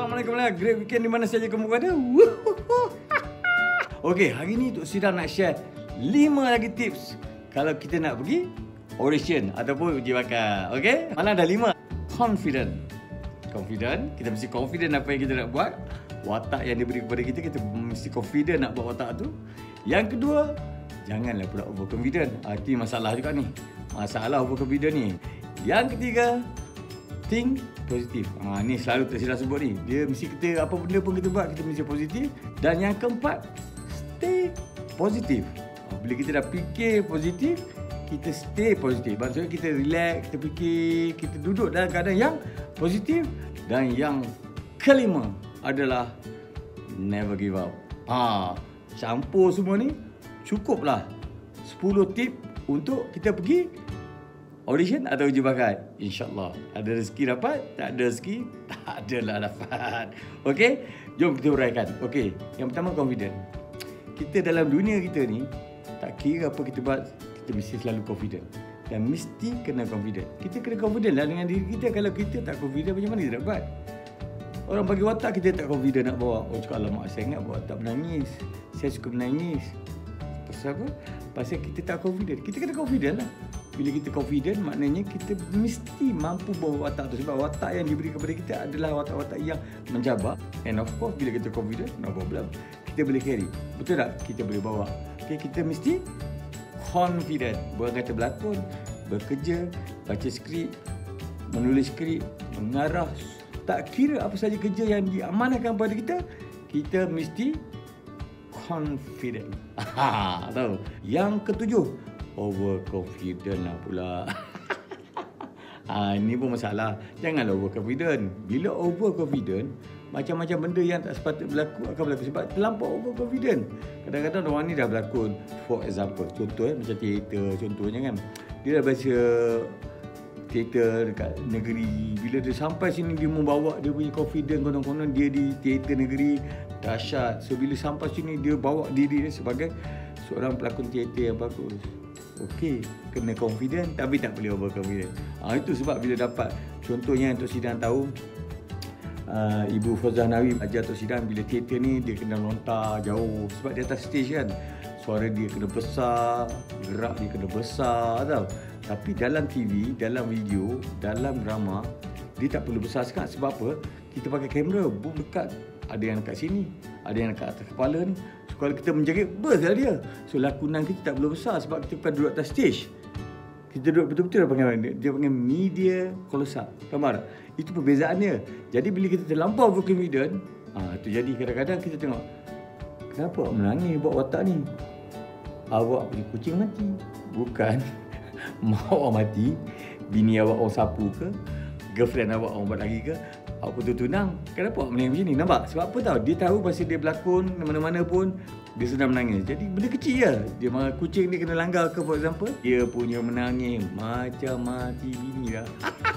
Assalamualaikum lah. Great weekend di mana saja kamu berada. Okey, hari ni Tok Sidam nak share 5 lagi tips kalau kita nak pergi audition ataupun uji bakat. Okey? Mana ada 5. Confident. Kita mesti confident apa yang kita nak buat. Watak yang diberi kepada kita, kita mesti confident nak buat watak tu. Yang kedua, janganlah pula overconfident. Itu masalah juga ni. Masalah overconfident ni. Yang ketiga, think positif. Ni selalu Tok Sidam sebut ni. Dia mesti kita apa benda pun kita buat, kita mesti positif. Dan yang keempat, stay positif. Bila kita dah fikir positif, kita stay positif. Maksudnya kita relax, kita fikir, kita duduk dalam keadaan yang positif. Dan yang kelima adalah never give up. Campur semua ni, cukuplah 10 tip untuk kita pergi audition atau uji bakat. InsyaAllah. Ada rezeki dapat, tak ada rezeki, tak adalah dapat. Okey? Jom kita uraikan. Okey, yang pertama confident. Kita dalam dunia kita ni, tak kira apa kita buat, kita mesti selalu confident. Dan mesti kena confident. Kita kena confident lah dengan diri kita. Kalau kita tak confident, macam mana kita nak buat? Orang bagi watak, kita tak confident nak bawa. Oh cakap, alamak saya ingat bawa watak menangis. Saya suka menangis. Pasal apa? Pasal kita tak confident. Kita kena confident lah. Bila kita confident, maknanya kita mesti mampu bawa watak tu. Sebab watak yang diberi kepada kita adalah watak-watak yang menjabat. And of course, bila kita confident, no problem. Kita boleh carry. Betul tak? Kita boleh bawa. Okay, kita mesti confident. Bukan kata berlakon, bekerja, baca skrip, menulis skrip, mengarah. Tak kira apa saja kerja yang diamanahkan pada kita, kita mesti confident. Tahu? Yang ketujuh, overconfident lah pula. Ini pun masalah. Janganlah overconfident. Bila overconfident, macam-macam benda yang tak sepatutnya berlaku akan berlaku sebab terlampau overconfident. Kadang-kadang orang ni dah berlakon, for example, contoh macam teater contohnya kan. Dia dah baca teater dekat negeri. Bila dia sampai sini, dia membawa dia punya confident, konon-konon dia di teater negeri dahsyat. So bila sampai sini, dia bawa diri dia sebagai seorang pelakon teater yang bagus. Okey, kena confident tapi tak boleh overconfident. Itu sebab bila dapat, contohnya yang Tok Sidam tahu, Ibu Fauzah Nawi ajar Tok Sidam bila teater ni dia kena lontar jauh sebab di atas stage kan. Suara dia kena besar, gerak dia kena besar tau. Tapi dalam TV, dalam video, dalam drama, dia tak perlu besar sangat. Sebab apa? Kita pakai kamera, boom dekat. Ada yang dekat sini, ada yang dekat atas kepala ni. So kalau kita menjerit, burst lah dia. So lakonan kita tak perlu besar sebab kita bukan duduk atas stage. Kita duduk betul-betul dia panggil media close up. Faham tak? Itu perbezaannya. Jadi bila kita terlampau overconfident, itu jadi kadang-kadang kita tengok, kenapa awak menangis buat watak ni? Awak punya kucing mati. Bukan. Mak awak mati, bini awak orang sapu ke, girlfriend awak orang buat lagi ke, awak betul tunang. Kenapa awak menangis macam ni? Nampak? Sebab apa tahu? Dia tahu pasal dia berlakon mana-mana pun dia sedang menangis. Jadi benda kecil je. Dia kucing dia kena langgar ke, for example, dia punya menangis macam mati bini dah.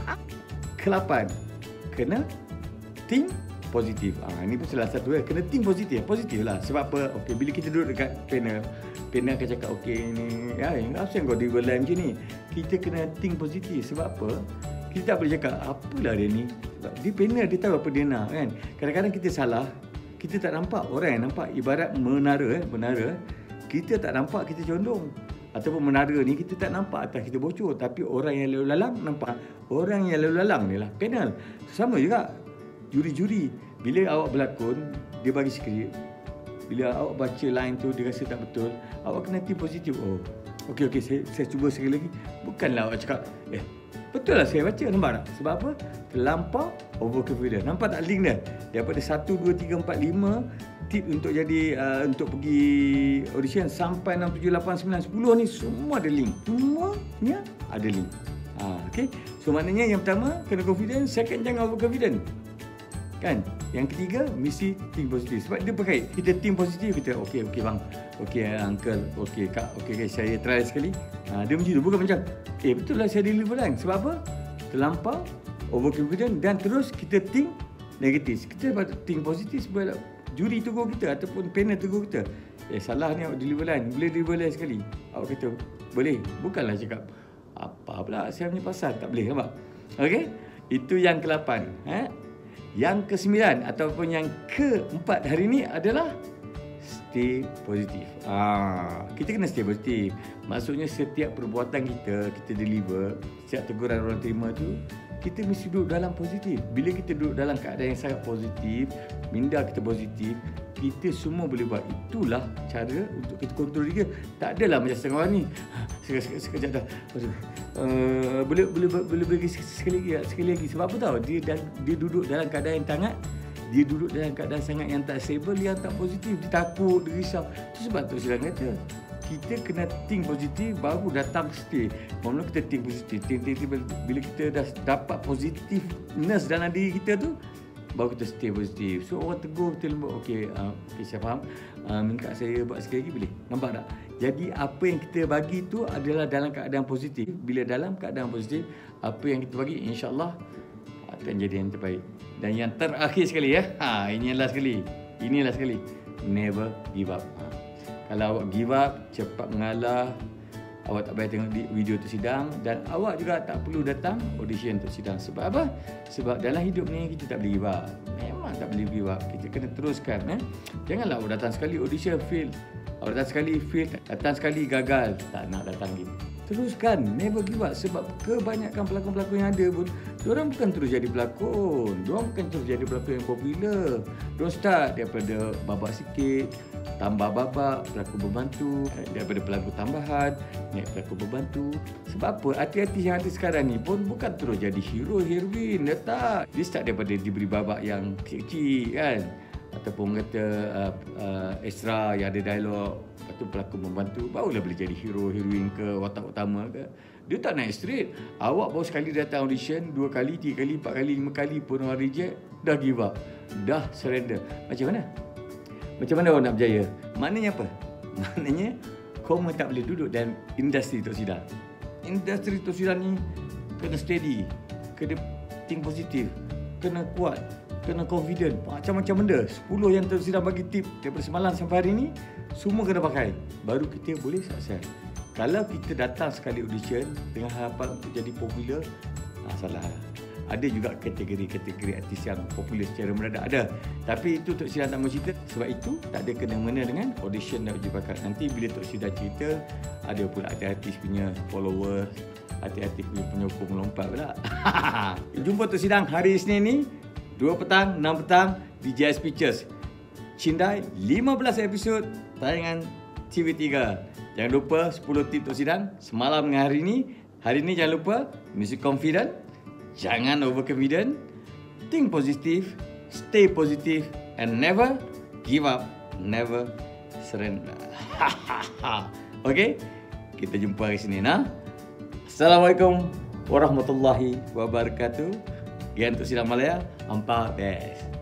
Ke-8, kena think positif. Ini pun salah satu kena think positif. Positif lah. Sebab apa? Okey, bila kita duduk dekat panel akan cakap, okey ni, apa yang kau deliver macam ni? Kita kena think positif. Sebab apa? Kita tak boleh cakap, apalah dia ni. Sebab dia panel, dia tahu apa dia nak kan. Kadang-kadang kita salah, kita tak nampak. Orang yang nampak, ibarat menara, kita tak nampak, kita condong. Ataupun menara ni kita tak nampak atas kita bocor. Tapi orang yang lalu lalang nampak. Orang yang lalu lalang ni lah panel. Sama juga juri-juri. Bila awak berlakon, dia bagi skrip. Bila awak baca line tu, dia rasa tak betul, awak kena think positif. Oh, okey, saya cuba sekali lagi. Bukanlah awak cakap, betul lah saya baca, nampak tak? Sebab apa? Terlampau overconfident. Nampak tak link dia? Daripada 1, 2, 3, 4, 5 tip untuk jadi untuk pergi audition sampai 6, 7, 8, 9, 10 ni semua ada link. Semuanya ada link. Okey. So maknanya yang pertama kena confident, second jangan overconfident. Kan? Yang ketiga, mesti think positif. Sebab dia berkait. Kita think positif, kita okey bang. Okey uncle, okey kak, okey saya try sekali. Dia macam tu, bukan macam betul lah saya deliver kan. Sebab apa? Terlampau overconfident dan terus kita think negatif. Kita patut think positif sebab juri tegur kita ataupun panel tegur kita. Salah ni awak deliver line. Boleh deliver line sekali. Awak kata, boleh. Bukanlah cakap, apa pula saya punya pasal. Tak boleh, nampak? Okey? Itu yang ke-8. Yang ke-9 ataupun yang ke-4 hari ni adalah stay positif. Kita kena stay positif. Maksudnya setiap perbuatan kita deliver, setiap teguran orang terima tu, kita mesti duduk dalam positif. Bila kita duduk dalam keadaan yang sangat positif, minda kita positif, kita semua boleh buat. Itulah cara untuk kita kontrol dia. Tak adalah macam setengah orang ni. Sekejap dah. Boleh bagi sekali lagi. Sebab apa tahu? Dia duduk dalam keadaan yang dia duduk dalam keadaan sangat yang tak stable, yang tak positif. Dia takut, dia risau. Itu sebab tu saya kata, kita kena think positif baru datang stay. Mula kita think positif. Bila kita dah dapat positifness dalam diri kita tu, baru kita stay positif. So orang tegur, kita lembut. Okay, saya faham. Minta saya buat sekali lagi boleh? Nampak tak? Jadi apa yang kita bagi tu adalah dalam keadaan positif. Bila dalam keadaan positif, apa yang kita bagi insya-Allah akan jadi yang terbaik. Dan yang terakhir sekali ya. Inilah sekali. Never give up. Kalau awak give up, cepat mengalah. Awak tak payah tengok video tu sidang, dan awak juga tak perlu datang audition untuk sidang. Sebab apa? Sebab dalam hidup ni kita tak boleh give up. Memang tak boleh give up. Kita kena teruskan. Janganlah awak datang sekali audition fail. Awak datang sekali fail, datang sekali gagal. Tak nak datang lagi. Teruskan, never give up. Sebab kebanyakan pelakon-pelakon yang ada pun, diorang bukan terus jadi pelakon. Diorang bukan terus jadi pelakon yang popular. Diorang start daripada babak sikit, tambah babak, pelakon membantu, daripada pelakon tambahan, naik pelakon membantu. Sebab apa? Artis-artis yang ada sekarang ni pun bukan terus jadi hero, heroin. Dia tak. Dia start daripada diberi babak yang kecil-kecil kan. Ataupun kata extra yang ada dialog, lepas tu pelakon membantu, barulah boleh jadi hero, heroin ke, watak utama ke. Dia tak naik straight. Awak baru sekali datang audition, 2 kali, 3 kali, 4 kali, 5 kali pun orang reject, dah give up, dah surrender. Macam mana orang nak berjaya? Maknanya apa? Maknanya kau tak boleh duduk dalam industri Tok Sidang. Industri Tok Sidang ni kena steady, kena think positif, kena kuat, kena confident, macam-macam benda. 10 yang Tok Sidang bagi tip daripada semalam sampai hari ni, semua kena pakai. Baru kita boleh sukses. Kalau kita datang sekali audition dengan harapan untuk jadi popular, salah. Ada juga kategori artis yang popular secara mendadak, ada. Tapi itu Tok Sidang tak mahu cerita. Sebab itu tak ada kena-mena dengan audition dan uji bakat. Nanti bila Tok Sidang cerita, ada pula artis punya followers, artis punya penyokong melompat pula. Jumpa Tok Sidang hari Isnin ni 2 petang, 6 petang di JS Pictures. Cindai 15 episod tayangan TV3. Jangan lupa 10 tip Tok Sidang semalam dengan hari ni. Hari ni jangan lupa mesti confident, jangan overconfident, think positive, stay positive and never give up, never surrender. Okay? Kita jumpa hari Senin. Assalamualaikum warahmatullahi wabarakatuh. Gian Tok Sidang Malaya, Ampa Best.